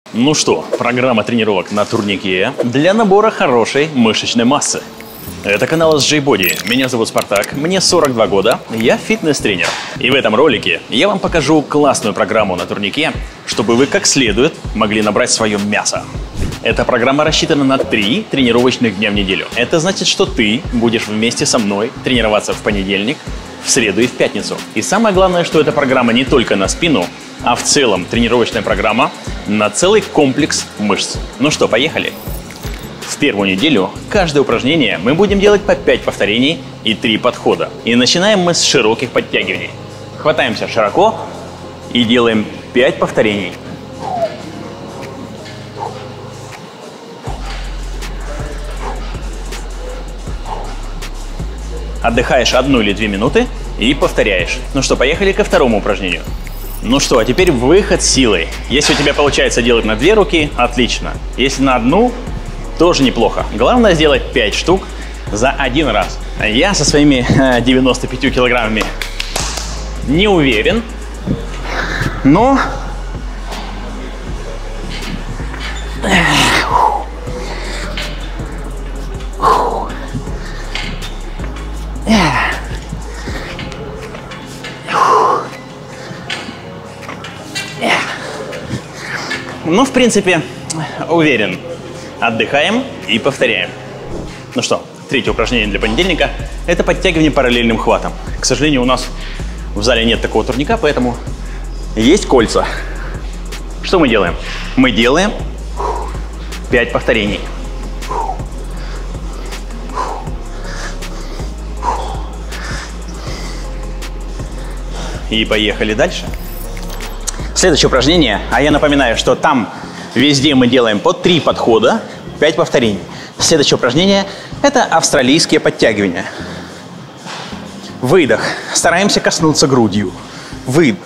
Ну что, программа тренировок на турнике для набора хорошей мышечной массы. Это канал SJ Body. Меня зовут Спартак, мне 42 года, я фитнес-тренер. И в этом ролике я вам покажу классную программу на турнике, чтобы вы как следует могли набрать свое мясо. Эта программа рассчитана на 3 тренировочных дня в неделю. Это значит, что ты будешь вместе со мной тренироваться в понедельник, в среду и в пятницу. И самое главное, что эта программа не только на спину, а в целом тренировочная программа на целый комплекс мышц. Ну что, поехали? В первую неделю каждое упражнение мы будем делать по 5 повторений и 3 подхода. И начинаем мы с широких подтягиваний. Хватаемся широко и делаем 5 повторений. Отдыхаешь 1 или 2 минуты и повторяешь. Ну что, поехали ко второму упражнению. Ну что, а теперь выход силой. Если у тебя получается делать на 2 руки, отлично. Если на 1, тоже неплохо. Главное сделать 5 штук за 1 раз. Я со своими 95 килограммами не уверен, но в принципе, уверен. Отдыхаем и повторяем. Ну что, третье упражнение для понедельника – это подтягивание параллельным хватом. К сожалению, у нас в зале нет такого турника, поэтому есть кольца. Что мы делаем? Мы делаем 5 повторений. И поехали дальше. Следующее упражнение, а я напоминаю, что там везде мы делаем по 3 подхода, 5 повторений. Следующее упражнение – это австралийские подтягивания. Выдох. Стараемся коснуться грудью. Выдох.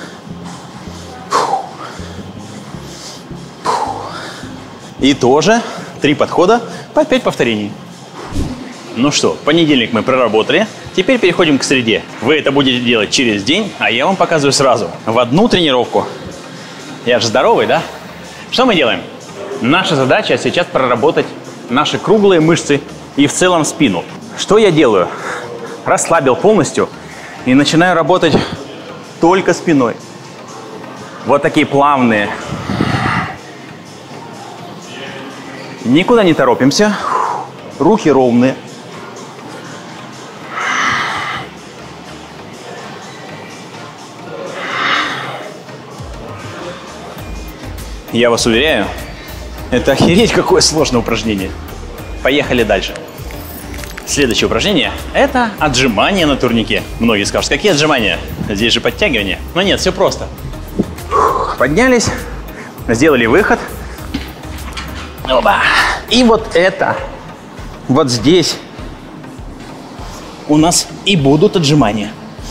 И тоже 3 подхода по 5 повторений. Ну что, понедельник мы проработали. Теперь переходим к среде. Вы это будете делать через день, а я вам показываю сразу. В одну тренировку. Я же здоровый, да? Что мы делаем? Наша задача сейчас проработать наши круглые мышцы и в целом спину. Что я делаю? Расслабил полностью и начинаю работать только спиной. Вот такие плавные. Никуда не торопимся. Руки ровные. Я вас уверяю, это охереть какое сложное упражнение. Поехали дальше. Следующее упражнение – это отжимания на турнике. Многие скажут, какие отжимания? Здесь же подтягивания. Но нет, все просто. Поднялись, сделали выход. Оба. И вот это, вот здесь у нас и будут отжимания.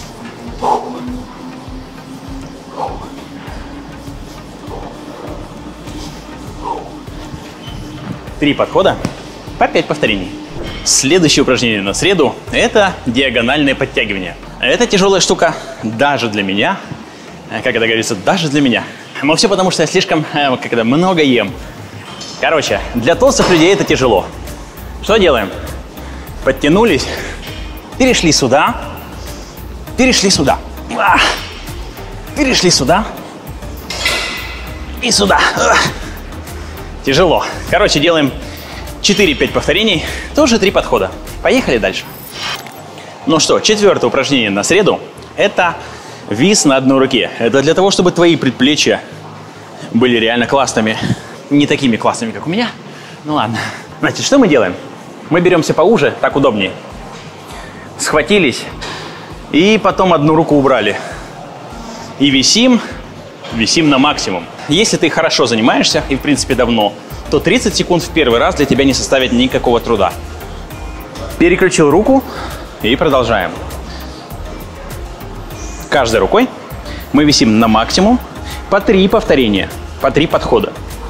3 подхода по 5 повторений. Следующее упражнение на среду – это диагональные подтягивания. Это тяжелая штука даже для меня. Как это говорится, даже для меня. Но все потому, что я слишком много ем. Короче, для толстых людей это тяжело. Что делаем? Подтянулись, перешли сюда, перешли сюда, перешли сюда и сюда. Тяжело. Короче, делаем 4-5 повторений, тоже 3 подхода. Поехали дальше. Ну что, 4-е упражнение на среду – это вис на одной руке. Это для того, чтобы твои предплечья были реально классными. Не такими классными, как у меня. Ну ладно. Значит, что мы делаем? Мы беремся поуже, так удобнее. Схватились и потом одну руку убрали. И висим на максимум. Если ты хорошо занимаешься, и в принципе давно, то 30 секунд в первый раз для тебя не составит никакого труда. Переключил руку и продолжаем. Каждой рукой мы висим на максимум по 3 повторения, по 3 подхода.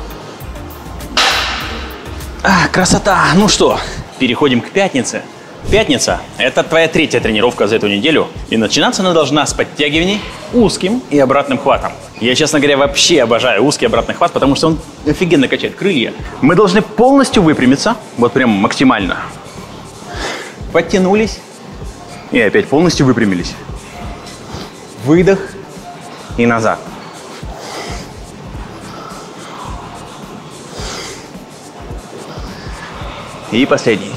Красота! Ну что, переходим к пятнице. Пятница – это твоя 3-я тренировка за эту неделю. И начинаться она должна с подтягиваний узким и обратным хватом. Я, честно говоря, вообще обожаю узкий обратный хват, потому что он офигенно качает крылья. Мы должны полностью выпрямиться, вот прям максимально. Подтянулись и опять полностью выпрямились. Выдох и назад. И последний.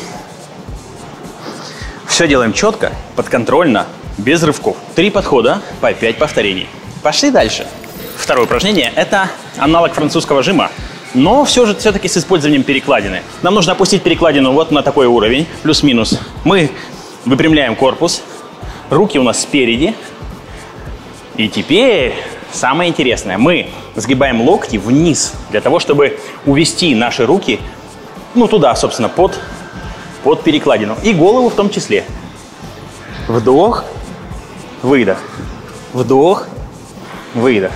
Все делаем четко, подконтрольно, без рывков. 3 подхода по 5 повторений. Пошли дальше. Второе упражнение – это аналог французского жима, но все-таки с использованием перекладины. Нам нужно опустить перекладину вот на такой уровень, плюс-минус. Мы выпрямляем корпус, руки у нас спереди. И теперь самое интересное. Мы сгибаем локти вниз, для того, чтобы увести наши руки, ну, туда, собственно, под перекладину. И голову в том числе. Вдох, выдох. Вдох, выдох.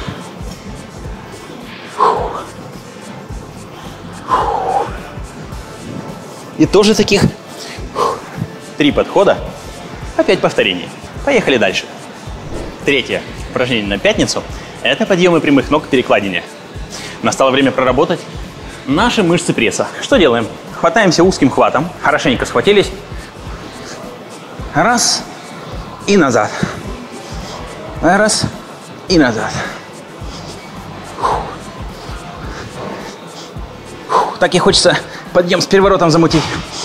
И тоже таких 3 подхода по 5 повторений. Поехали дальше. Третье упражнение на пятницу – это подъемы прямых ног к перекладине. Настало время проработать наши мышцы пресса. Что делаем? Хватаемся узким хватом, хорошенько схватились. Раз и назад. Раз и назад. Так и хочется подъем с переворотом замутить.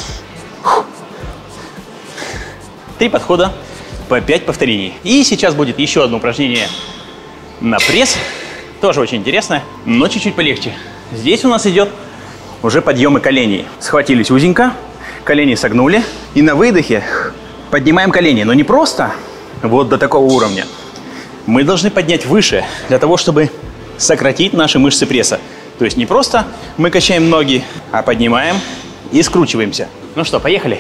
3 подхода по 5 повторений. И сейчас будет еще одно упражнение на пресс. Тоже очень интересное, но чуть-чуть полегче. Здесь у нас идет уже подъемы коленей. Схватились узенько, колени согнули. И на выдохе поднимаем колени. Но не просто вот до такого уровня. Мы должны поднять выше, для того, чтобы сократить наши мышцы пресса. То есть не просто мы качаем ноги, а поднимаем и скручиваемся. Ну что, поехали.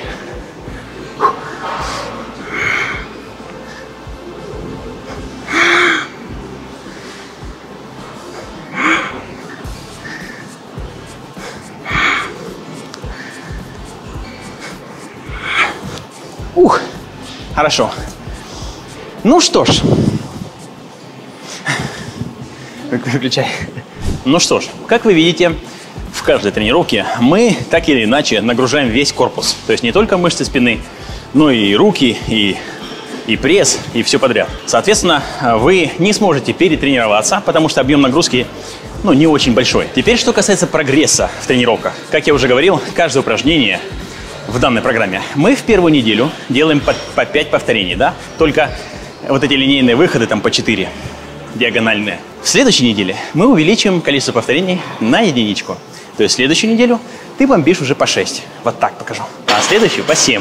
Хорошо. Ну что ж. Выключай. Ну что ж, как вы видите, в каждой тренировке мы так или иначе нагружаем весь корпус. То есть не только мышцы спины, но и руки, и пресс, и все подряд. Соответственно, вы не сможете перетренироваться, потому что объем нагрузки не очень большой. Теперь, что касается прогресса в тренировках. Как я уже говорил, каждое упражнение в данной программе мы в первую неделю делаем по 5 повторений, да? Только вот эти линейные выходы там по 4, диагональные. В следующей неделе мы увеличиваем количество повторений на единичку. То есть в следующую неделю ты бомбишь уже по 6. Вот так покажу. А следующую по 7.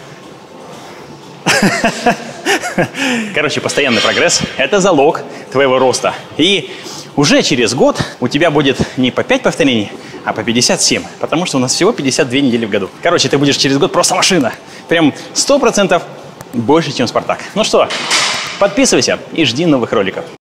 Короче, постоянный прогресс – это залог твоего роста. И уже через год у тебя будет не по 5 повторений, а по 57. Потому что у нас всего 52 недели в году. Короче, ты будешь через год просто машина. Прям 100% больше, чем Спартак. Ну что, подписывайся и жди новых роликов.